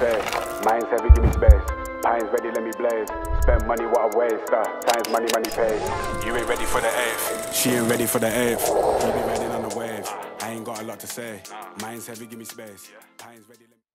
space. Mind's heavy, give me space. Pine's ready, let me blaze. Spend money, what I waste. Time's money, money pays. You ain't ready for the eighth. She ain't ready for the eighth. You be riding on the wave. I ain't got a lot to say. Mind's heavy, give me space. Pine's ready.